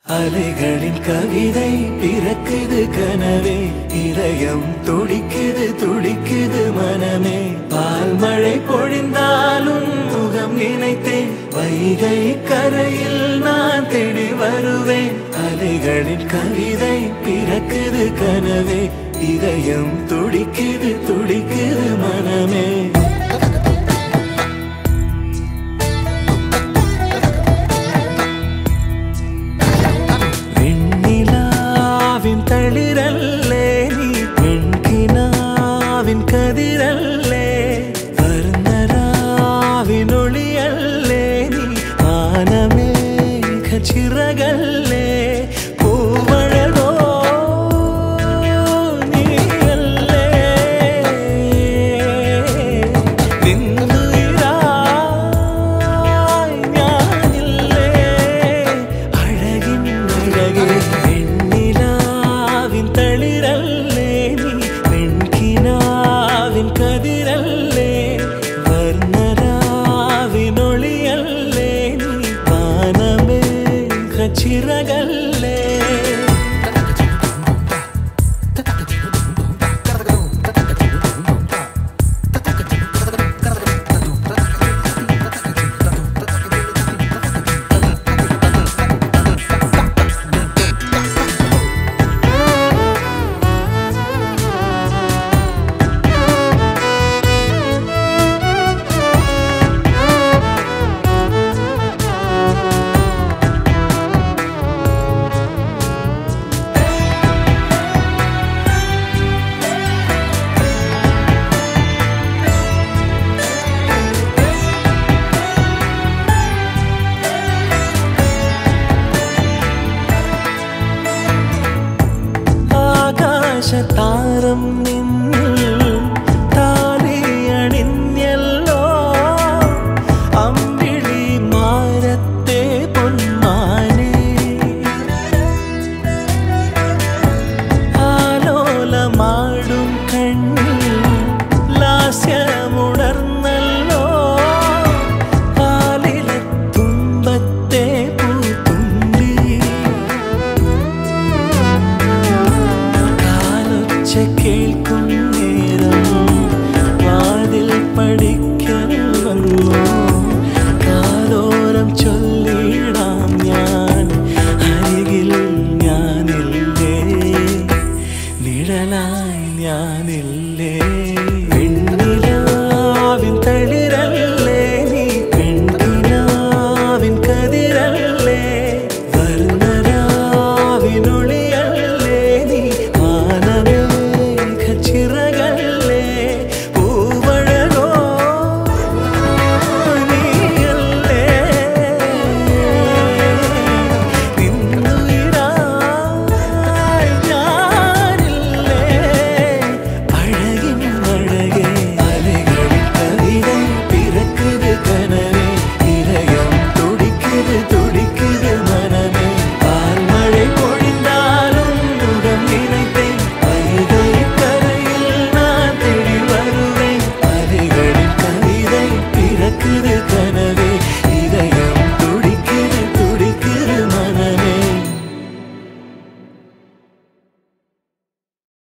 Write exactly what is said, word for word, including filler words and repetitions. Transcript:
அலைகளின் கவிதை பிறக்குது கனவே இதயம் துடிக்குது துடிக்குது மனமே பால் மழை பொழிந்தாலும் முகம் நினைத்தேன் வைகை கரையில் நான் தேடி வருவேன் அலைகளின் கவிதை பிறக்குது கனவே இதயம் துடிக்குது துடிக்குது மனமே തളിരല്ലേ നീ പെൺകിനാവിൻ കതിരല്ലേ വർണ്ണരാവിനൊളിയല്ലേ നീ ആനമേഘ ചിറകല്ലേ പൂവഴലോ നീയല്ലേ നിന്നുയിരായി ഞാനില്ലേ അഴകിൻ അഴകേ തളിരല്ലേ നീ പെൺകിനാവിൻ കതിരല്ലേ വർണ്ണരാവിനൊളിയല്ലേ നീ വാനമേഘ ചിറകല്ലേ താ